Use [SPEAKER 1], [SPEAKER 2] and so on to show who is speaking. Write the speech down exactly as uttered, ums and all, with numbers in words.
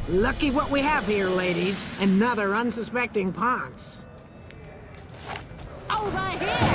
[SPEAKER 1] Lucky what we have here, ladies. Another unsuspecting Ponce.
[SPEAKER 2] Over here!